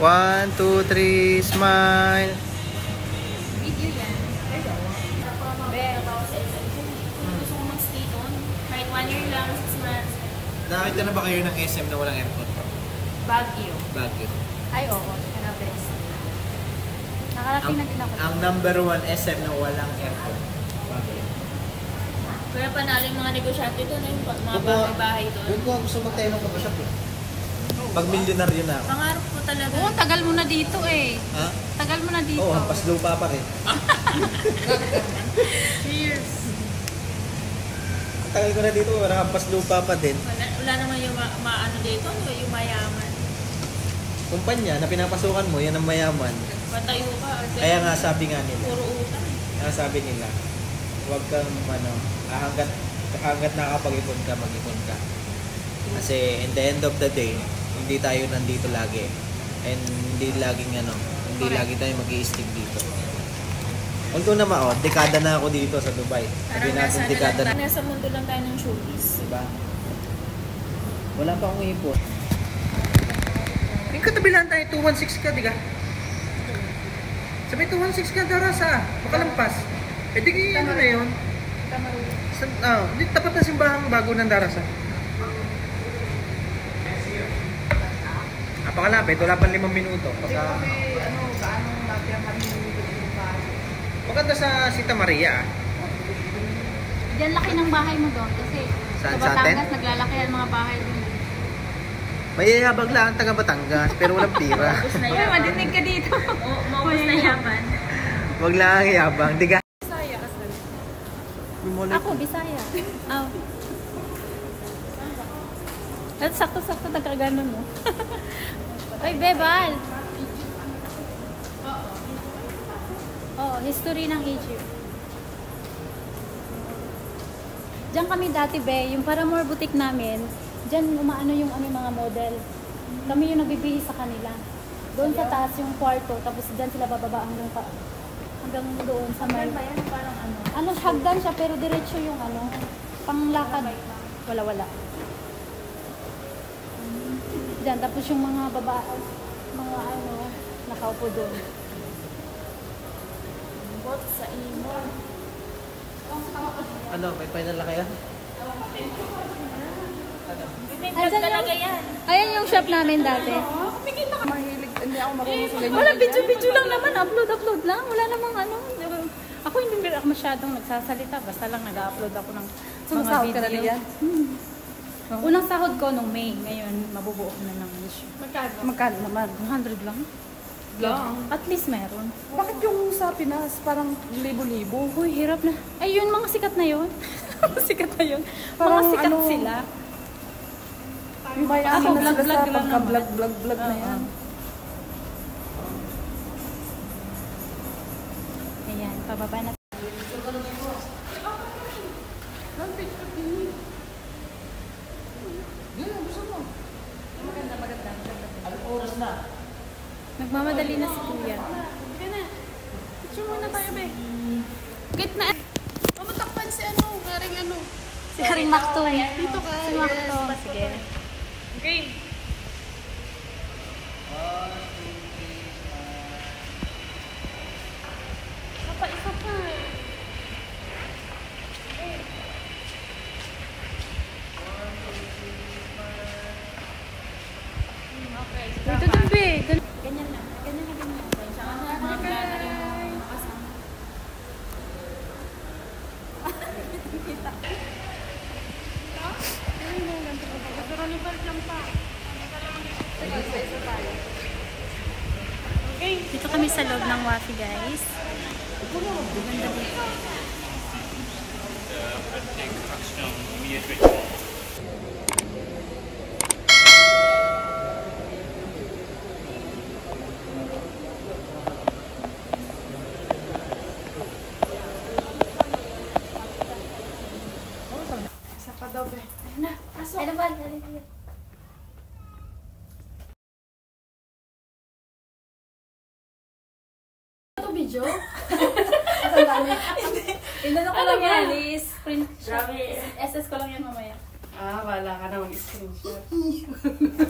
1, 2, 3, smile. Video yan. Gusto ko mag-stay doon. Kahit 1 year lang, 6 months. Nakita na ba kayo ng SM na walang aircon? Baguio. Baguio. Ay, oo. Best. Nakarating na din ako. Ang number 1 SM na walang aircon. Baguio. Kaya panalo yung mga negosyante doon, yung mga bahay-bahay doon. Doon ko gusto mag-tayo ng kapasyak eh. Pag milyonaryo na ako. Pangarap ko talaga. Oo, tagal mo na dito eh. Ha? Tagal mo na dito. Oo, hampas lupa pa rin. Cheers! Tagal ko na dito, wala hampas lupa pa din. Wala naman yung maano dito, yung mayaman. Kumpanya na pinapasukan mo, yan ang mayaman. Patayo ka. Kaya nga sabi nga nila. Puro utang. Kaya sabi nila, huwag kang hanggat nakakapag-ipon ka, mag-ipon ka. Kasi in the end of the day, hindi tayo nandito lagi. And hindi lagi tayo mag-i-stick dito. Although naman, dekada na ako dito sa Dubai. Sabi natin dekada na. Nasa mundo lang tayo ng showbiz. Diba? Wala pa akong ipon. Yung katabi lang tayo, 216 ka, di ka? Sabi 216 ka, Darasa. Makalampas. Eh di ano na yun? Tapat na simbahang bago ng Darasa. Napakalapit, wala pang 5 minuto. Maganda sa Sita Maria. Diyan laki ng bahay mo doon kasi Saan, sa sa atin? Batangas naglalaki ang mga bahay doon. Mayayabag lang ang taga Batangas, pero walang pira. Uy, madinig ka dito. Maubos na yaman. Wag lang ang yabang. Diga. Bisaya kasi. Ako, Bisaya. Oh. At sakto-sakto nagkaganon mo. Ay, Bebal! Oh, history ng Egypt. Diyan kami dati, Be, yung Paramore boutique namin, diyan umaano yung mga model. Kami yung nagbibihis sa kanila. Doon sa taas yung kwarto, tapos diyan sila bababa hanggang doon sa may... Parang ano? Ano, hagdan siya, pero diretso yung panglakad. Wala. Diyan, tapos yung mga babae, nakaupo doon. Bot sa imo. Ano, may final na kayo? Ayan talaga yan. Ayan yung shop namin dati. Mahilig, hindi ako marunong sa ganyan. Wala, video lang naman. Upload lang. Wala namang Ako hindi ako masyadong nagsasalita. Basta lang nag-upload ako ng mga Ka na video. yan? Unang sahod ko nung May. Ngayon, mabubuo ko na ng issue. Magkano naman? 100 lang. Lang? At least meron. Bakit yung sa Pinas parang libo-libo? Uy, hirap na. Ay, yun, mga sikat na yun. Sikat na yun. Mga Parang sikat sila. Yung mayaman Ako, na sila sa vlog lang pagka-vlog na yan. Ayan, pababa na. Oras na. Nagmamadali na si Kuya. Picture muna tayo, be. Gitna. Mamatakpan si garing Si Haring Makto. Dito ka. Si Makto. Sige. Okay. Isa pa. Dito din, be. Ganyan na. Ganyan na. Dito kami sa loob ng Wafi, guys. Ganda dito. Isa pa daw, be. Ay, naman. Ito video? Inano ko lang yan, is print. Grabe. SS ko lang yan mamaya. Wala ka na mag-screenshot.